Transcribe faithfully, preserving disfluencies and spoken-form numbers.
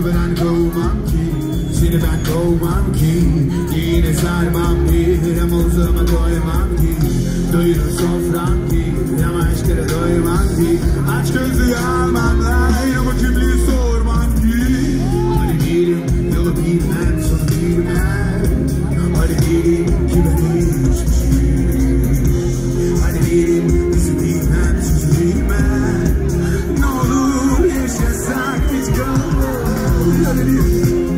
ben kovmam ki, seni ben kovmam ki. Yine sarmam bir ama uzama koymam ki. Doyurur sofram ki ama aşklara doymam ki. Aç gözlü almam lan ama kimliği sormam ki. Hadi diyelim yolu bilmem sonu bilmem. Hadi diyelim ki ben hiçbir şey. Hadi diyelim bizi bilmem sizi bilmem. Ne olur yaşasak hiç kalmaz. Hadi diyelim.